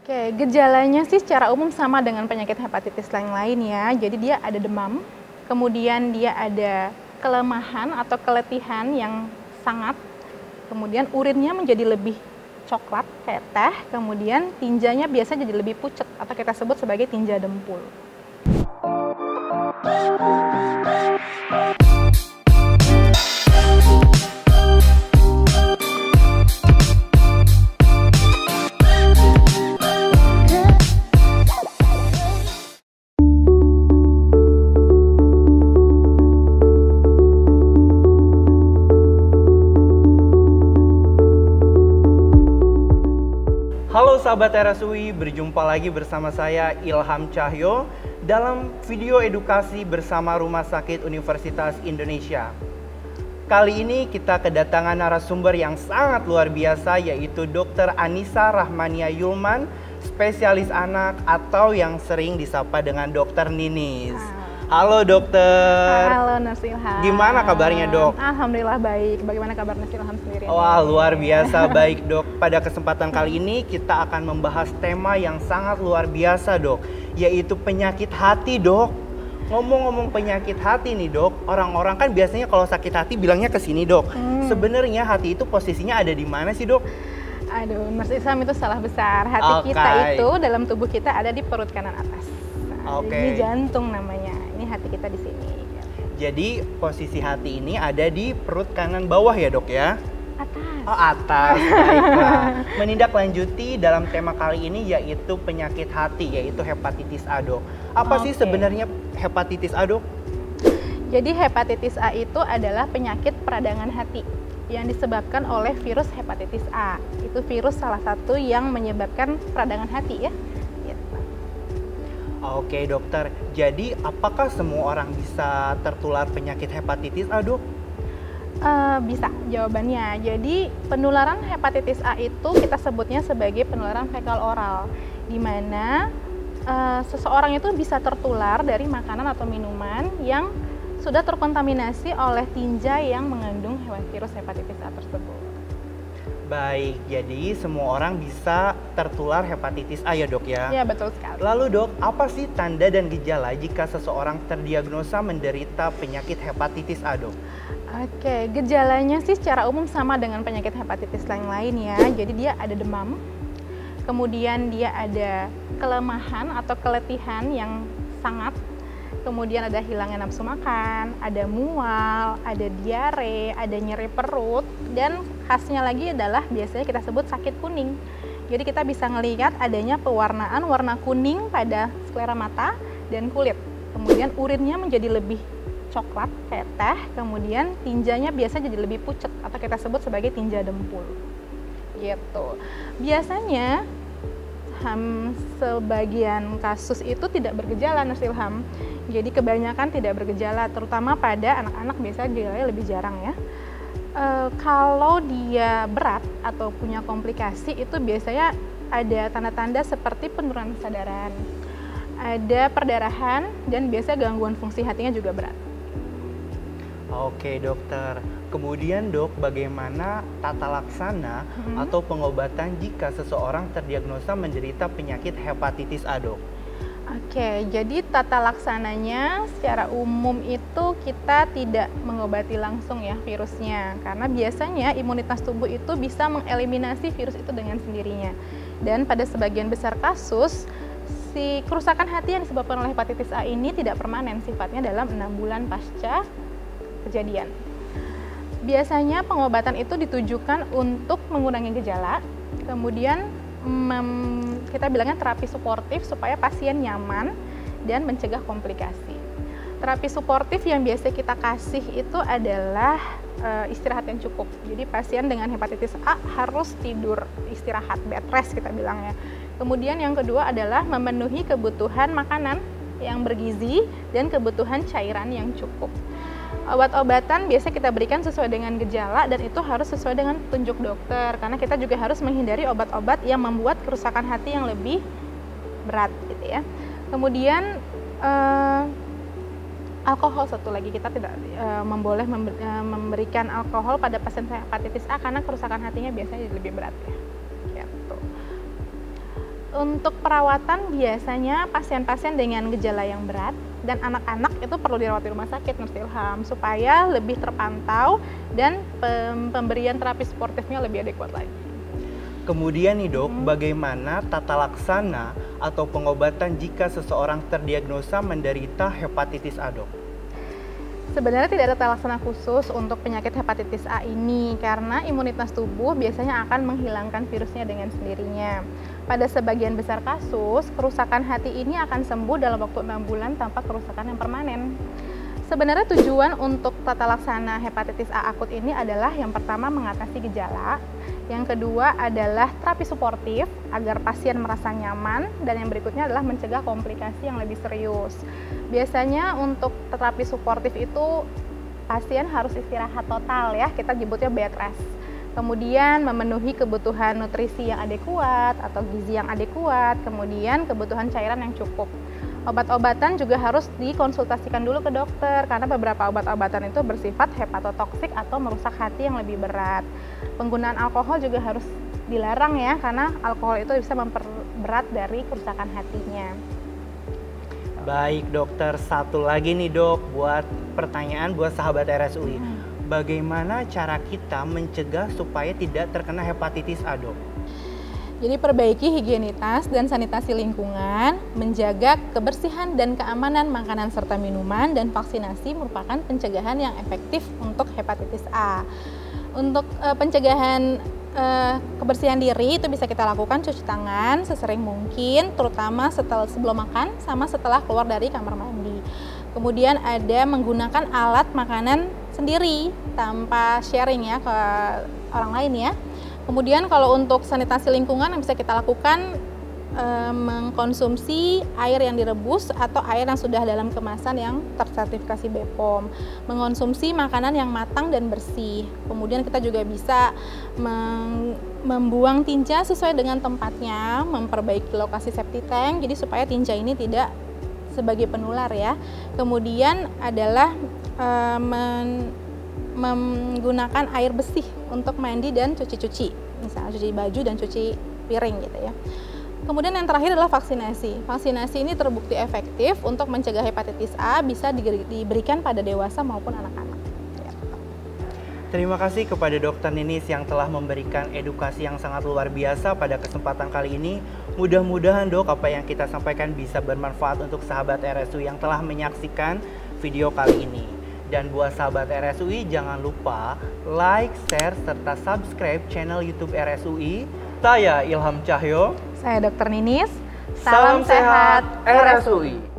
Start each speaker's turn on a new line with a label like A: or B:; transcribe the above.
A: Oke, gejalanya sih secara umum sama dengan penyakit hepatitis lain ya. Jadi dia ada demam, kemudian dia ada kelemahan atau keletihan yang sangat, kemudian urinnya menjadi lebih coklat kayak teh, kemudian tinjanya biasa jadi lebih pucat atau kita sebut sebagai tinja dempul.
B: Halo sahabat RSUI, berjumpa lagi bersama saya Ilham Cahyo dalam video edukasi bersama Rumah Sakit Universitas Indonesia. Kali ini kita kedatangan narasumber yang sangat luar biasa, yaitu Dr. Anissa Rahmania Yulman, spesialis anak atau yang sering disapa dengan Dr. Ninis. Halo dokter.
A: Halo Nurse Ilham.
B: Gimana kabarnya dok?
A: Alhamdulillah baik. Bagaimana kabar Nurse Ilham sendiri?
B: Wah, luar biasa baik dok. Pada kesempatan kali ini kita akan membahas tema yang sangat luar biasa dok, yaitu penyakit hati dok. Ngomong-ngomong penyakit hati nih dok, orang-orang kan biasanya kalau sakit hati bilangnya ke sini dok. Sebenarnya hati itu posisinya ada di mana sih dok?
A: Aduh, Nurse Ilham itu salah besar. Hati kita itu dalam tubuh kita ada di perut kanan atas. Ini jantung namanya. Ini hati kita di sini.
B: Jadi posisi hati ini ada di perut kanan bawah ya dok ya?
A: Atas.
B: Oh atas, baiklah. Menindaklanjuti dalam tema kali ini yaitu penyakit hati, yaitu hepatitis A dok. Apa sih sebenarnya hepatitis A dok?
A: Jadi hepatitis A itu adalah penyakit peradangan hati yang disebabkan oleh virus hepatitis A. Itu virus salah satu yang menyebabkan peradangan hati ya.
B: Oke dokter, jadi apakah semua orang bisa tertular penyakit hepatitis A dok?
A: Bisa, jawabannya. Jadi penularan hepatitis A itu kita sebutnya sebagai penularan fekal oral, di mana seseorang itu bisa tertular dari makanan atau minuman yang sudah terkontaminasi oleh tinja yang mengandung virus hepatitis A tersebut.
B: Baik, jadi semua orang bisa tertular hepatitis A ya dok ya?
A: Iya betul sekali.
B: Lalu dok, apa sih tanda dan gejala jika seseorang terdiagnosa menderita penyakit hepatitis A dok?
A: Oke, gejalanya sih secara umum sama dengan penyakit hepatitis lain ya. Jadi dia ada demam, kemudian dia ada kelemahan atau keletihan yang sangat, kemudian ada hilangnya nafsu makan, ada mual, ada diare, ada nyeri perut, dan khasnya lagi adalah biasanya kita sebut sakit kuning. Jadi kita bisa ngelihat adanya pewarnaan warna kuning pada sklera mata dan kulit. Kemudian urinnya menjadi lebih coklat kayak teh, kemudian tinjanya biasa jadi lebih pucat atau kita sebut sebagai tinja dempul. Gitu. Biasanya sebagian kasus itu tidak bergejala Nurse Ilham. Jadi kebanyakan tidak bergejala, terutama pada anak-anak biasanya gejalanya lebih jarang ya. Kalau dia berat atau punya komplikasi itu biasanya ada tanda-tanda seperti penurunan kesadaran, ada perdarahan, dan biasanya gangguan fungsi hatinya juga berat.
B: Oke dokter, kemudian dok, bagaimana tata laksana atau pengobatan jika seseorang terdiagnosa menderita penyakit hepatitis A dok?
A: Oke, jadi tata laksananya secara umum itu kita tidak mengobati langsung ya virusnya, karena biasanya imunitas tubuh itu bisa mengeliminasi virus itu dengan sendirinya. Dan pada sebagian besar kasus, si kerusakan hati yang disebabkan oleh hepatitis A ini tidak permanen sifatnya dalam 6 bulan pasca kejadian. Biasanya pengobatan itu ditujukan untuk mengurangi gejala, kemudian kita bilangnya terapi suportif supaya pasien nyaman dan mencegah komplikasi. Terapi suportif yang biasa kita kasih itu adalah istirahat yang cukup. Jadi pasien dengan hepatitis A harus tidur istirahat, bed rest kita bilangnya. Kemudian yang kedua adalah memenuhi kebutuhan makanan yang bergizi dan kebutuhan cairan yang cukup. Obat-obatan biasa kita berikan sesuai dengan gejala dan itu harus sesuai dengan petunjuk dokter, karena kita juga harus menghindari obat-obat yang membuat kerusakan hati yang lebih berat gitu ya. Kemudian alkohol satu lagi, kita tidak memboleh memberikan alkohol pada pasien hepatitis A karena kerusakan hatinya biasanya lebih berat ya. Gitu. Untuk perawatan biasanya pasien-pasien dengan gejala yang berat dan anak-anak itu perlu dirawat di rumah sakit, Nurse Ilham, supaya lebih terpantau dan pemberian terapi suportifnya lebih adekuat lagi.
B: Kemudian nih dok, bagaimana tata laksana atau pengobatan jika seseorang terdiagnosa menderita hepatitis A, dok?
A: Sebenarnya tidak ada tata laksana khusus untuk penyakit hepatitis A ini karena imunitas tubuh biasanya akan menghilangkan virusnya dengan sendirinya. Pada sebagian besar kasus, kerusakan hati ini akan sembuh dalam waktu 6 bulan tanpa kerusakan yang permanen. Sebenarnya tujuan untuk tata laksana hepatitis A akut ini adalah yang pertama mengatasi gejala, yang kedua adalah terapi suportif agar pasien merasa nyaman, dan yang berikutnya adalah mencegah komplikasi yang lebih serius. Biasanya untuk terapi suportif itu pasien harus istirahat total ya, kita nyebutnya bed rest. Kemudian memenuhi kebutuhan nutrisi yang adekuat atau gizi yang adekuat, kemudian kebutuhan cairan yang cukup. Obat-obatan juga harus dikonsultasikan dulu ke dokter karena beberapa obat-obatan itu bersifat hepatotoksik atau merusak hati yang lebih berat. Penggunaan alkohol juga harus dilarang ya karena alkohol itu bisa memperberat dari kerusakan hatinya.
B: Baik dokter, satu lagi nih dok buat pertanyaan buat sahabat RSUI. Bagaimana cara kita mencegah supaya tidak terkena hepatitis A, dok?
A: Jadi perbaiki higienitas dan sanitasi lingkungan, menjaga kebersihan dan keamanan makanan serta minuman, dan vaksinasi merupakan pencegahan yang efektif untuk hepatitis A. Untuk pencegahan kebersihan diri itu bisa kita lakukan cuci tangan sesering mungkin, terutama sebelum makan sama setelah keluar dari kamar mandi. Kemudian ada menggunakan alat makanan sendiri tanpa sharing ya ke orang lain ya. Kemudian kalau untuk sanitasi lingkungan yang bisa kita lakukan mengkonsumsi air yang direbus atau air yang sudah dalam kemasan yang tersertifikasi BPOM, mengkonsumsi makanan yang matang dan bersih. Kemudian kita juga bisa membuang tinja sesuai dengan tempatnya, memperbaiki lokasi septic tank jadi supaya tinja ini tidak sebagai penular ya. Kemudian adalah menggunakan air bersih untuk mandi dan cuci-cuci, misalnya cuci baju dan cuci piring gitu ya. Kemudian yang terakhir adalah vaksinasi. Vaksinasi ini terbukti efektif untuk mencegah hepatitis A, bisa diberikan pada dewasa maupun anak-anak.
B: Terima kasih kepada Dr. Ninis yang telah memberikan edukasi yang sangat luar biasa pada kesempatan kali ini. Mudah-mudahan dok, apa yang kita sampaikan bisa bermanfaat untuk sahabat RSUI yang telah menyaksikan video kali ini. Dan buat sahabat RSUI, jangan lupa like, share, serta subscribe channel YouTube RSUI. Saya Ilham Cahyo.
A: Saya Dr. Ninis.
B: Salam sehat RSUI.